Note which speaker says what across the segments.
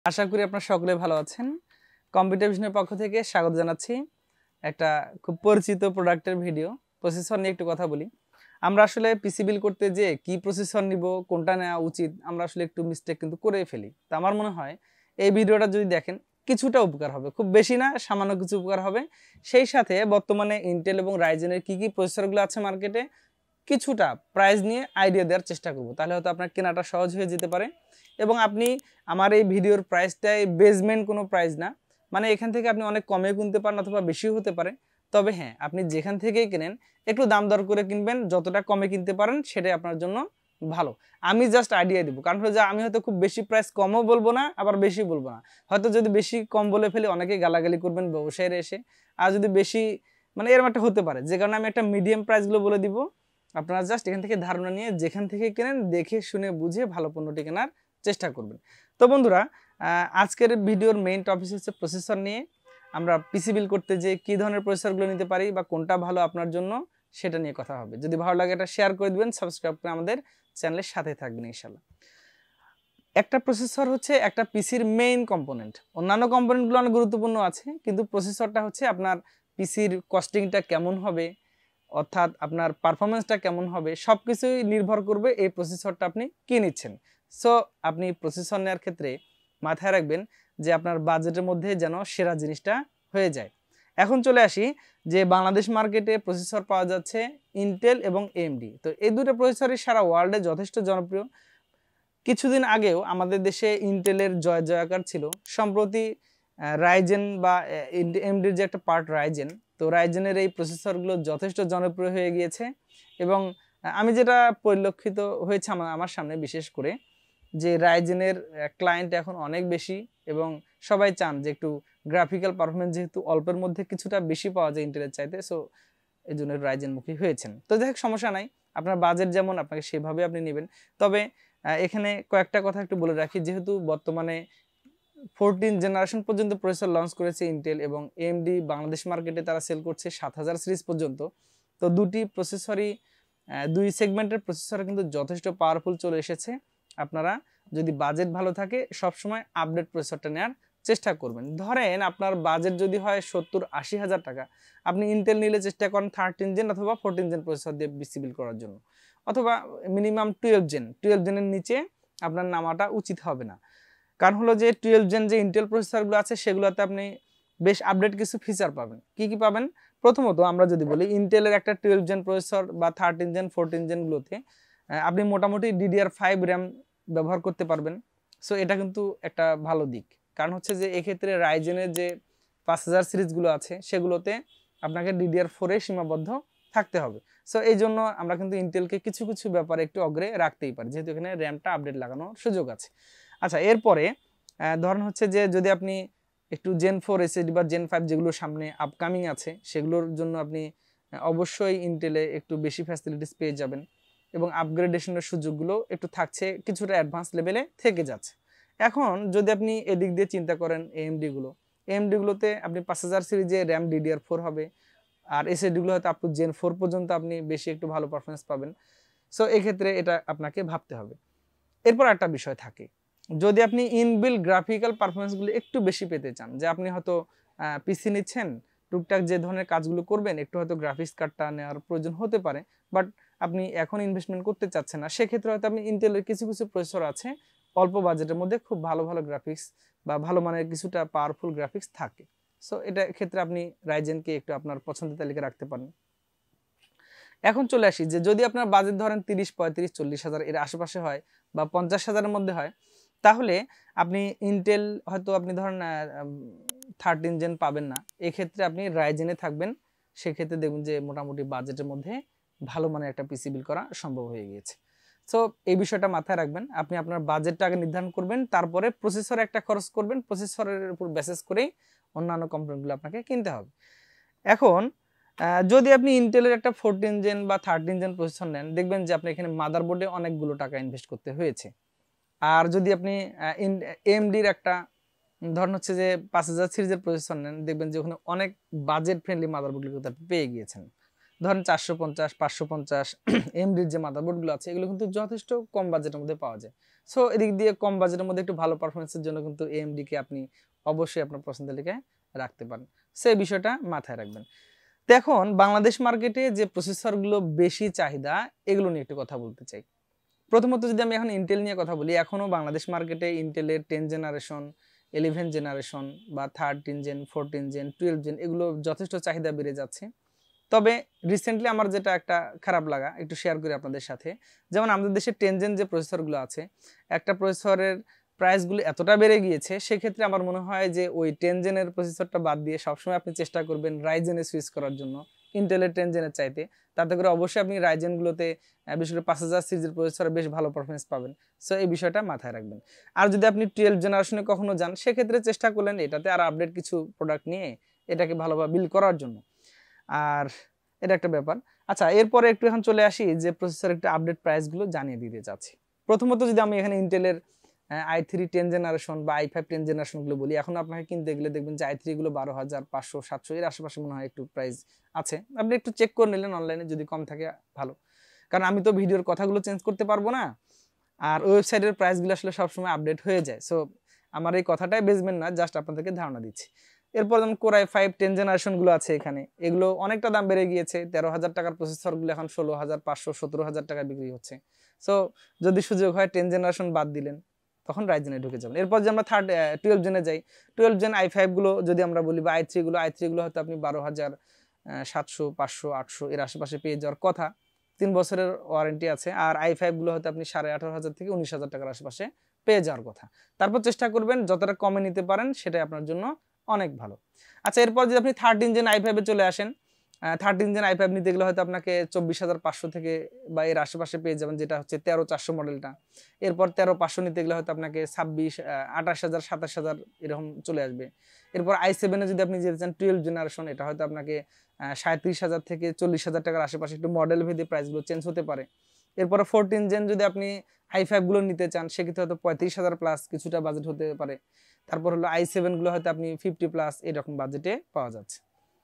Speaker 1: আশা করি আপনারা সকলে ভালো আছেন। কম্পিউটার ভিশনের পক্ষ থেকে স্বাগত জানাচ্ছি। একটা খুব পরিচিত প্রোডাক্টের ভিডিও, প্রসেসর নিয়ে একটু কথা বলি। আমরা আসলে পিসি বিল করতে যেয়ে কি প্রসেসর নিব, কোনটা নেওয়া উচিত, আমরা আসলে একটু মিস্টেক কিন্তু করে ফেলি। তো আমার মনে হয় এই ভিডিওটা যদি দেখেন কিছুটা উপকার হবে, খুব বেশি না, সামান্য কিছু উপকার হবে। সেই সাথে বর্তমানে ইন্টেল এবং রাইজেনের কি প্রসেসরগুলো আছে মার্কেটে কিছুটা প্রাইস নিয়ে আইডিয়া দেওয়ার চেষ্টা করব, তাহলে হয়তো আপনার কেনাটা সহজ হয়ে যেতে পারে। এবং আপনি আমার এই ভিডিওর প্রাইসটাই বেসমেন্ট কোনো প্রাইস না, মানে এখান থেকে আপনি অনেক কমে কিনতে পারেন অথবা বেশিও হতে পারে। তবে হ্যাঁ, আপনি যেখান থেকেই কেনেন একটু দাম দর করে কিনবেন, যতটা কমে কিনতে পারেন সেটাই আপনার জন্য ভালো। আমি জাস্ট আইডিয়া দিব, কারণ হলো যে আমি হয়তো খুব বেশি প্রাইস কমও বলবো না, আবার বেশি বলবো না। হয়তো যদি বেশি কম বলে ফেলি অনেকেই গালাগালি করবেন ব্যবসায়ীরা এসে, আর যদি বেশি মানে এরকম একটা হতে পারে, যে কারণে আমি একটা মিডিয়াম প্রাইসগুলো বলে দিব। আপনারা জাস্ট এখান থেকে ধারণা নিয়ে যেখান থেকে কেনেন দেখে শুনে বুঝে ভালো পণ্যটি কেনার চেষ্টা করবেন। তো বন্ধুরা, আজকের ভিডিওর মেইন টপিক হচ্ছে প্রসেসর নিয়ে। আমরা পিসি বিল করতে যে কী ধরনের প্রসেসরগুলো নিতে পারি বা কোনটা ভালো আপনার জন্য সেটা নিয়ে কথা হবে। যদি ভালো লাগে এটা শেয়ার করে দিবেন, সাবস্ক্রাইব করে আমাদের চ্যানেলের সাথে থাকবেন ইনশাল্লাহ। একটা প্রসেসর হচ্ছে একটা পিসির মেইন কম্পোনেন্ট। অন্যান্য কম্পোনেন্টগুলো অনেক গুরুত্বপূর্ণ আছে, কিন্তু প্রসেসরটা হচ্ছে আপনার পিসির কস্টিংটা কেমন হবে, অর্থাৎ আপনার পারফরমেন্সটা কেমন হবে, সব কিছুই নির্ভর করবে এই প্রসেসরটা আপনি কী নিচ্ছেন। সো আপনি প্রসেসর নেওয়ার ক্ষেত্রে মাথায় রাখবেন যে আপনার বাজেটের মধ্যে যেন সেরা জিনিসটা হয়ে যায়। এখন চলে আসি যে বাংলাদেশ মার্কেটে প্রসেসর পাওয়া যাচ্ছে ইন্টেল এবং এএমডি। তো এই দুটো প্রসেসরই সারা ওয়ার্ল্ডে যথেষ্ট জনপ্রিয়। কিছুদিন আগেও আমাদের দেশে ইন্টেলের জয় জয়কার ছিল। সম্প্রতি রাইজেন বা এমডির যে একটা পার্ট রাইজেন, তো রাইজেনের এই প্রসেসরগুলো যথেষ্ট জনপ্রিয় হয়ে গিয়েছে। এবং আমি যেটা পরিলক্ষিত হয়েছে আমার সামনে, বিশেষ করে যে রাইজেনের ক্লায়েন্ট এখন অনেক বেশি, এবং সবাই চান যে একটু গ্রাফিক্যাল পারফরমেন্স যেহেতু অল্পের মধ্যে কিছুটা বেশি পাওয়া যায় ইন্টেলের চাইতে, সো এই জন্য রাইজেনমুখী হয়েছেন। তো যাই হোক, সমস্যা নাই, আপনার বাজেট যেমন আপনাকে সেভাবে আপনি নেবেন। তবে এখানে কয়েকটা কথা একটু বলে রাখি, যেহেতু বর্তমানে 14 জেনারেশন পর্যন্ত প্রসেসর লঞ্চ করেছে ইন্টেল, এবং এএমডি বাংলাদেশ মার্কেটে তারা সেল করছে 7000 সিরিজ পর্যন্ত। তো দুটি প্রসেসরই দুই সেগমেন্টের প্রসেসর কিন্তু যথেষ্ট পাওয়ারফুল চলে এসেছে। আপনারা যদি বাজেট ভালো থাকে সবসময় আপডেট প্রসেসরটা নেওয়ার চেষ্টা করবেন। ধরেন আপনার বাজেট যদি হয় 70-80 হাজার টাকা, আপনি ইন্টেল নিলে চেষ্টা করেন 13 জেন অথবা 14 জেন প্রসেসর দিয়ে পিসি বিল্ড করার জন্য, অথবা মিনিমাম 12 জেনের নিচে আপনার নামাটা উচিত হবে না। কারণ হলো যে 12 জেন যে ইন্টেল প্রসেসরগুলো আছে সেগুলোতে আপনি বেশ আপডেট কিছু ফিচার পাবেন। কি কি পাবেন? প্রথমত আমরা যদি বলি ইন্টেলের একটা 12 জেন প্রসেসর বা 13 জেন 14 জেনগুলোতে আপনি মোটামুটি DDR5 র্যাম ব্যবহার করতে পারবেন। সো এটা কিন্তু একটা ভালো দিক, কারণ হচ্ছে যে এক্ষেত্রে রাইজেনের যে 5000 সিরিজগুলো আছে সেগুলোতে আপনাকে DDR4 সীমাবদ্ধ থাকতে হবে। সো এই জন্য আমরা কিন্তু ইন্টেলকে কিছু কিছু ব্যাপারে একটু অগ্রে রাখতেই পারি, যেহেতু এখানে র্যামটা আপডেট লাগানোর সুযোগ আছে। আচ্ছা, এরপরে ধরেন হচ্ছে যে যদি আপনি একটু জেন 4 এসএসডি বা জেন 5 যেগুলো সামনে আপকামিং আছে সেগুলোর জন্য আপনি অবশ্যই ইন্টেলে একটু বেশি ফ্যাসিলিটিস পেয়ে যাবেন, এবং আপগ্রেডেশনের সুযোগগুলো একটু থাকছে, কিছুটা অ্যাডভান্স লেভেলে থেকে যাচ্ছে। এখন যদি আপনি এদিক দিয়ে চিন্তা করেন এএমডিগুলোতে আপনি 5000 সিরিজে র্যাম DDR4 হবে, আর এসএসডিগুলো হয়তো আপ টু জেন 4 পর্যন্ত আপনি বেশি একটু ভালো পারফরমেন্স পাবেন। সো এক্ষেত্রে এটা আপনাকে ভাবতে হবে। এরপর একটা বিষয় থাকে, যদি আপনি ইনবিল্ট গ্রাফিক্যাল পারফরমেন্সগুলো একটু বেশি পেতে চান, যে আপনি হয়তো পিসি নিচ্ছেন, টুকটাক যে ধরনের কাজগুলো করবেন একটু হয়তো গ্রাফিক্স কার্ডটা নেওয়ার প্রয়োজন হতে পারে, বাট আপনি এখন ইনভেস্টমেন্ট করতে চাচ্ছেন না, সেক্ষেত্রে হয়তো আপনি ইন্টেলের কিছু কিছু প্রসেসর আছে অল্প বাজেটের মধ্যে খুব ভালো ভালো গ্রাফিক্স বা ভালো মানের কিছুটা পাওয়ারফুল গ্রাফিক্স থাকে। সো এটা ক্ষেত্রে আপনি রাইজেনকে একটু আপনার পছন্দের তালিকা রাখতে পারেন। এখন চলে আসি যে যদি আপনার বাজেট ধরেন 30, 35, 40 হাজার এর আশেপাশে হয় বা 50 হাজারের মধ্যে হয়, তাহলে আপনি ইন্টেল হয়তো আপনি ধরেন 13 জেন পাবেন না, এক্ষেত্রে আপনি রাইজেনে থাকবেন। সেক্ষেত্রে দেখবেন যে মোটামুটি বাজেটের মধ্যে ভালো মানের একটা পিসি বিল করা সম্ভব হয়ে গিয়েছে। সো এই বিষয়টা মাথায় রাখবেন, আপনি আপনার বাজেটটা আগে নির্ধারণ করবেন, তারপরে প্রসেসরে একটা খরচ করবেন, প্রসেসরের উপর বেসিস করেই অন্যান্য কম্পোনেন্টগুলো আপনাকে কিনতে হবে। এখন যদি আপনি ইন্টেলের একটা 14 জেন বা 13 জেন প্রসেসর নেন, দেখবেন যে আপনি এখানে মাদারবোর্ডে অনেকগুলো টাকা ইনভেস্ট করতে হয়েছে। আর যদি আপনি এএমডির একটা ধরেন হচ্ছে যে 5000 সিরিজের প্রসেসর নেন, দেখবেন যে ওখানে অনেক বাজেট ফ্রেন্ডলি মাদারবোর্ডগুলো আপনি পেয়ে গিয়েছেন। ধরেন 450 550 এমডির যে মাদারবোর্ডগুলো আছে এগুলো কিন্তু যথেষ্ট কম বাজেটের মধ্যে পাওয়া যায়। সো এদিক দিয়ে কম বাজেটের মধ্যে একটু ভালো পারফরমেন্সের জন্য কিন্তু এএমডি কে আপনি অবশ্যই আপনার পছন্দের তালিকায় রাখতে পারেন। সেই বিষয়টা মাথায় রাখবেন। তো এখন বাংলাদেশ মার্কেটে যে প্রসেসরগুলো বেশি চাহিদা এগুলো নিয়ে একটু কথা বলতে চাই। প্রথমত যদি আমি এখন ইন্টেল নিয়ে কথা বলি, এখনও বাংলাদেশ মার্কেটে ইন্টেলের 10 জেনারেশন 11 জেনারেশন বা 13 জেন 14 জেন 12 জেন এগুলো যথেষ্ট চাহিদা বেড়ে যাচ্ছে। তবে রিসেন্টলি আমার যেটা একটা খারাপ লাগা একটু শেয়ার করি আপনাদের সাথে, যেমন আমাদের দেশে 10 জেন যে প্রসেসরগুলো আছে একটা প্রসেসরের প্রাইসগুলো এতটা বেড়ে গিয়েছে, সেক্ষেত্রে আমার মনে হয় যে ওই 10 জেনের প্রসেসরটা বাদ দিয়ে সবসময় আপনি চেষ্টা করবেন রাইজেনে সুইচ করার জন্য ইন্টেলের 10 জেনের চাইতে। তাতে করে অবশ্যই আপনি রাইজেনগুলোতে বিশেষ করে 5000 সিরিজের প্রসেসরে বেশ ভালো পারফরমেন্স পাবেন। সো এই বিষয়টা মাথায় রাখবেন। আর যদি আপনি 12 জেনারেশনে কখনো যান সেক্ষেত্রে চেষ্টা করলেন এটাতে আর আপডেট কিছু প্রোডাক্ট নিয়ে এটাকে ভালোভাবে বিল্ড করার জন্য। আর এটা একটা ব্যাপার। আচ্ছা, এরপরে একটু এখন চলে আসি যে প্রসেসর একটু আপডেট প্রাইসগুলো জানিয়ে দিতে যাচ্ছি। প্রথমত যদি আমি এখানে ইন্টেলের i3 10 জেনারেশন বা i5 10 জেনারেশনগুলো বলি, এখন আপনাকে কিনতে গেলে দেখবেন যে i3 গুলো 12,000 500 700 এর আশেপাশে মনে হয় একটু প্রাইস আছে। আপনি একটু চেক করে নিলেন অনলাইনে, যদি কম থাকে ভালো, কারণ আমি তো ভিডিওর কথাগুলো চেঞ্জ করতে পারবো না, আর ওয়েবসাইটের প্রাইসগুলো আসলে সবসময় আপডেট হয়ে যায়। সো আমার এই কথাটাই বেচবেন না, জাস্ট আপনাদেরকে ধারণা দিচ্ছি। এরপর যেমন Core i5 10 জেনারেশনগুলো আছে এখানে, এগুলো অনেকটা দাম বেড়ে গিয়েছে। 13,000 টাকার প্রসেসরগুলো এখন 16,500 17,000 টাকায় বিক্রি হচ্ছে। সো যদি সুযোগ হয় 10 জেনারেশন বাদ দিলেন, তখন রাইজেনে ঢুকে যাবেন। এরপর যে আমরা 12 জেনে যাই, 12 জেন i5 গুলো যদি আমরা বলি বা i3 গুলো হয়তো আপনি 12,700 500 800 এর আশেপাশে পেয়ে যাওয়ার কথা। 3 বছরের ওয়ারেন্টি আছে। আর i5 গুলো হয়তো আপনি 18,500 থেকে 19,000 টাকার আশেপাশে পেয়ে যাওয়ার কথা। তারপর চেষ্টা করবেন যতটা কমে নিতে পারেন সেটাই আপনার জন্য অনেক ভালো। আচ্ছা, এরপর যদি আপনি 13 জেন i5 এ চলে আসেন, 13 জেন i5 নিতে গেলে হয়তো আপনাকে 24,500 থেকে বা এর আশেপাশে পেয়ে যাবেন, যেটা হচ্ছে 13,400 মডেলটা। এরপর 13,500 নিতে গেলে হয়তো আপনাকে 28,000 27,000 এরকম চলে আসবে। এরপর i7 এ যদি আপনি যেতে চান 12 জেনারেশন, এটা হয়তো আপনাকে 37,000 থেকে 40,000 টাকার আশেপাশে, একটু মডেল ভেদে প্রাইসগুলো চেঞ্জ হতে পারে। এরপরে 14 জেন যদি আপনি i5 গুলো নিতে চান সেক্ষেত্রে হয়তো 35,000 প্লাস কিছুটা বাজেট হতে পারে। তারপর হলো i7 গুলো হয়তো আপনি 50 প্লাস এরকম বাজেটে পাওয়া যাচ্ছে।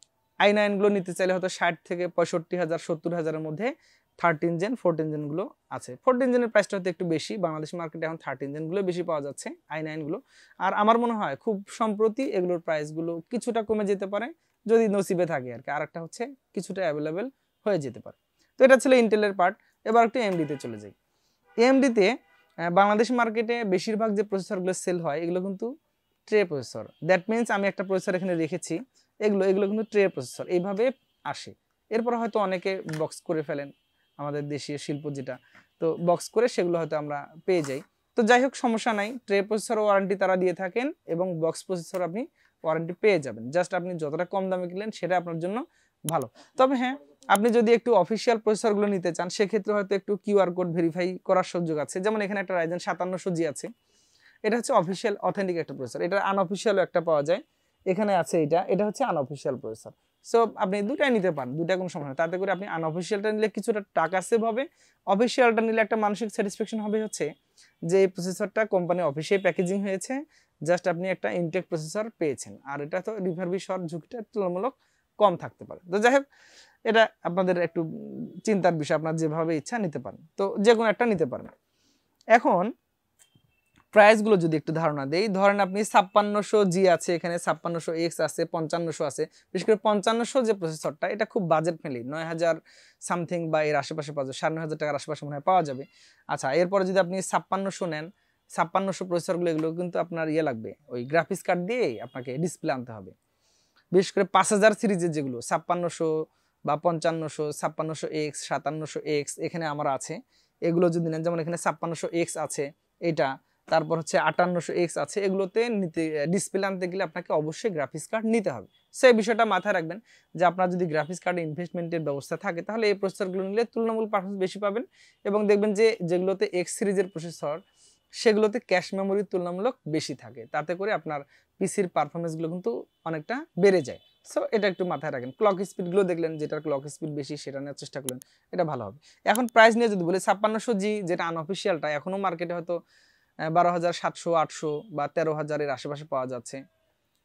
Speaker 1: i9 গুলো নিতে চাইলে হয়তো 60 থেকে 65,000 70,000 এর মধ্যে 13 জেন 14 জেন গুলো আছে। 14 জেনের প্রাইসটা হয়তো একটু বেশি, বাংলাদেশ মার্কেটে এখন 13 জেন গুলো বেশি পাওয়া যাচ্ছে i9 গুলো। আর আমার মনে হয় খুব সম্প্রতি এগুলোর প্রাইসগুলো কিছুটা কমে যেতে পারে যদি নসিবে থাকে আর কি। আরেকটা হচ্ছে কিছুটা অ্যাভেলেবেল হয়ে যেতে পারে। তো এটা ছিল ইন্টেলের পার্ট। এবার একটু এমডিতে চলে যাই। এমডিতে বাংলাদেশ মার্কেটে বেশিরভাগ যে প্রসেসরগুলো সেল হয় এগুলো কিন্তু ট্রে প্রসেসর। দ্যাট মিনস আমি একটা প্রসেসর এখানে রেখেছি, এগুলো কিন্তু ট্রে প্রসেসর এইভাবে আসে। এরপর হয়তো অনেকে বক্স করে ফেলেন, আমাদের দেশীয় শিল্প যেটা, তো বক্স করে সেগুলো হয়তো আমরা পেয়ে যাই। তো যাই হোক, সমস্যা নাই, ট্রে প্রসেসর ওয়ারেন্টি তারা দিয়ে থাকেন এবং বক্স প্রসেসর আপনি ওয়ারেন্টি পেয়ে যাবেন। জাস্ট আপনি যতটা কম দামে কিনলেন সেটা আপনার জন্য ভালো। তবে হ্যাঁ, আপনি যদি একটু অফিসিয়াল প্রসেসরগুলো নিতে চান সেক্ষেত্রে হয়তো একটু কিউআর কোড ভেরিফাই করার সুযোগ আছে। যেমন এখানে একটা Ryzen 5700G আছে, এটা হচ্ছে অফিসিয়াল অথেন্টিক একটা প্রসেসর। এটা আনঅফিসিয়ালও একটা পাওয়া যায়, এখানে আছে এটা হচ্ছে আনঅফিসিয়াল প্রসেসর। সো আপনি দুটাই নিতে পারেন, দুটা কোনো সমস্যা নেই। তাতে করে আপনি আনঅফিসিয়ালটা নিলে কিছুটা টাকা সেভ হবে, অফিসিয়ালটা নিলে একটা মানসিক স্যাটিসফ্যাকশন হবে হচ্ছে যে এই প্রসেসরটা কোম্পানি অফিসে প্যাকেজিং হয়েছে, জাস্ট আপনি একটা ইনটেক প্রসেসর পেয়েছেন। আর এটা তো রিফারবিশ হওয়ার ঝুঁকিটা তুলনামূলক কম থাকতে পারে। তো যাই হোক, এটা আপনাদের একটু চিন্তার বিষয়, আপনার যেভাবে ইচ্ছা নিতে পারেন, তো যে কোনো একটা নিতে পারেন। এখন প্রাইসগুলো যদি একটু ধারণা দেই, ধরেন আপনি 5600G আছে, এখানে 5600X আছে, 5500 আছে। বিশেষ করে 5500 যে প্রসেসরটা, এটা খুব বাজেট ফ্রেন্ডলি, 9,000 সামথিং বা এর আশেপাশে পাওয়া যাবে, 9,500 টাকার আশেপাশে মনে হয় পাওয়া যাবে। আচ্ছা, এরপরে যদি আপনি 5600 নেন, 5600 প্রসেসরগুলো এগুলো কিন্তু আপনার লাগবে, ওই গ্রাফিক্স কার্ড দিয়ে আপনাকে ডিসপ্লে আনতে হবে। বিশেষ করে 5000 সিরিজের যেগুলো 5600 বা 5500 5600X 5700X এখানে আমার আছে, এগুলো যদি নেন, যেমন এখানে 5600X আছে এটা, তারপর হচ্ছে 5800X আছে, এগুলোতে নিতে ডিসপ্লে আনতে গেলে আপনাকে অবশ্যই গ্রাফিক্স কার্ড নিতে হবে। সেই বিষয়টা মাথায় রাখবেন যে আপনার যদি গ্রাফিক্স কার্ডে ইনভেস্টমেন্টের ব্যবস্থা থাকে তাহলে এই প্রসেসরগুলো নিলে তুলনামূলক পারফরমেন্স বেশি পাবেন। এবং দেখবেন যে যেগুলোতে X সিরিজের প্রসেসর সেগুলোতে ক্যাশ মেমোরির তুলনামূলক বেশি থাকে, তাতে করে আপনার পিসির পারফরমেন্সগুলো কিন্তু অনেকটা বেড়ে যায়। সো এটা একটু মাথায় রাখেন। ক্লক স্পিডগুলো দেখলেন, যেটার ক্লক স্পিড বেশি সেটা নেওয়ার চেষ্টা করলেন, এটা ভালো হবে। এখন প্রাইস নিয়ে যদি বলি, 5600G যেটা আনঅফিসিয়ালটা এখনও মার্কেটে হয়তো 12,700 800 বা 13,000 এর আশেপাশে পাওয়া যাচ্ছে।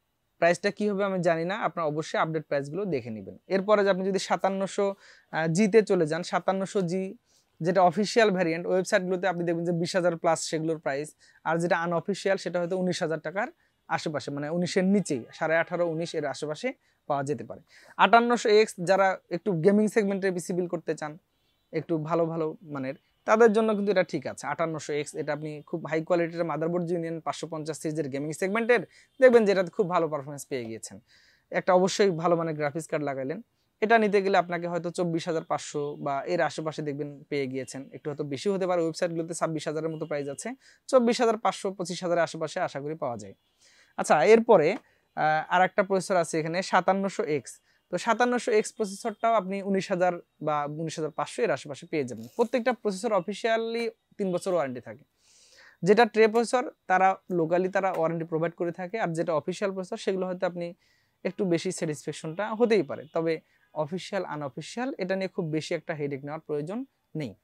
Speaker 1: প্রাইসটা কী হবে আমি জানি না, আপনার অবশ্যই আপডেট প্রাইসগুলো দেখে নেবেন। এরপরে আপনি যদি 5700 জিতে চলে যান, 5700 জি যেটা অফিসিয়াল ভ্যারিয়েন্ট, ওয়েবসাইটগুলোতে আপনি দেখবেন যে 20,000 প্লাস সেগুলোর প্রাইস, আর যেটা আনঅফিসিয়াল সেটা হয়তো 19,000 টাকার আশেপাশে, মানে 19-এর নিচেই, 18.5 19 এর আশেপাশে পাওয়া যেতে পারে। 5800X যারা একটু গেমিং সেগমেন্টে পিসি বিল করতে চান, একটু ভালো ভালো মানের, তাদের জন্য কিন্তু এটা ঠিক আছে। 5800X এটা আপনি খুব হাই কোয়ালিটির মাদারবোর্ড ইউনিয়ন 550 সিরিজের গেমিং সেগমেন্টের দেখবেন যে এটাতে খুব ভালো পারফরমেন্স পেয়ে গিয়েছেন। একটা অবশ্যই ভালো মানের গ্রাফিক্স কার্ড লাগাইলেন, এটা নিতে গেলে আপনাকে হয়তো 24,500 বা এর আশেপাশে দেখবেন পেয়ে গিয়েছেন। একটু হয়তো বেশি হতে পারে, ওয়েবসাইটগুলোতে 26,000-এর মতো প্রাইস আছে, 24,500 25,000-এর আশেপাশে আশা করি পাওয়া যায়। আচ্ছা, এরপরে আর একটা প্রসেসর আছে এখানে 5700X। তো 5700X প্রসেসরটাও আপনি 19,000 বা 19,500 এর আশেপাশে পেয়ে যাবেন। প্রত্যেকটা প্রসেসর অফিসিয়ালি 3 বছর ওয়ারেন্টি থাকে। যেটা ট্রে প্রসেসর তারা লোকালি তারা ওয়ারেন্টি প্রোভাইড করে থাকে, আর যেটা অফিসিয়াল প্রসেসর সেগুলো হয়তো আপনি একটু বেশি স্যাটিসফ্যাকশনটা হতেই পারে, তবে অফিসিয়াল আনঅফিসিয়াল এটা নিয়ে খুব বেশি একটা হেডেক নেওয়ার প্রয়োজন নেই।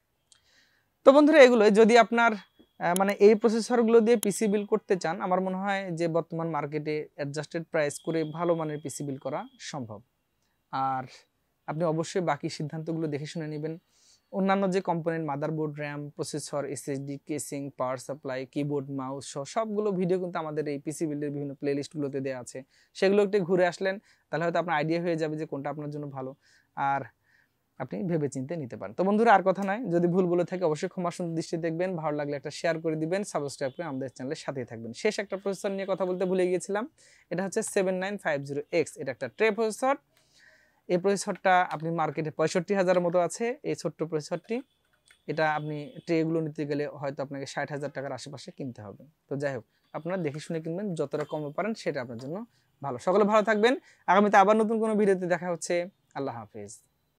Speaker 1: তো বন্ধুরা, এগুলো যদি আপনার মানে এই প্রসেসরগুলো দিয়ে পিসি বিল করতে চান, আমার মনে হয় যে বর্তমান মার্কেটে অ্যাডজাস্টেড প্রাইস করে ভালো মানের পিসি বিল করা সম্ভব। আর আপনি অবশ্যই বাকি সিদ্ধান্তগুলো দেখে শুনে নেবেন। অন্যান্য যে কোম্পানির motherboard, RAM, processor, SSD, casing, power supply, keyboard, mouse সহ সবগুলো ভিডিও কিন্তু আমাদের এই পিসি বিল্ডের বিভিন্ন প্লেলিস্টগুলোতে দেওয়া আছে। সেগুলো একটু ঘুরে আসলেন তাহলে হয়তো আপনার আইডিয়া হয়ে যাবে যে কোনটা আপনার জন্য ভালো, আর আপনি ভেবেচিন্তে নিতে পারেন। তো বন্ধুরা, আর কথা নয়, যদি ভুল বলে থাকে অবশ্যই ক্ষমা সুন্দর দৃষ্টিতে দেখবেন, ভালো লাগলে একটা শেয়ার করে দিবেন, সাবস্ক্রাইব করে আমাদের চ্যানেলের সাথেই থাকবেন। শেষ একটা প্রসেসর নিয়ে কথা বলতে ভুলে গিয়েছিলাম, এটা হচ্ছে 7950X। এটা একটা ট্রে প্রসেসর। এই প্রসেসরটা আপনি মার্কেটে 65,000-এর মতো আছে। এই ছোট্ট প্রসেসরটি, এটা আপনি ট্রেগুলো নিতে গেলে হয়তো আপনাকে 60,000 টাকার আশেপাশে কিনতে হবে। তো যাই হোক, আপনারা দেখে শুনে কিনবেন, যতটা কমে পারেন সেটা আপনার জন্য ভালো। সকলে ভালো থাকবেন। আগামীতে আবার নতুন কোনো ভিডিওতে দেখা হচ্ছে। আল্লাহ হাফেজ।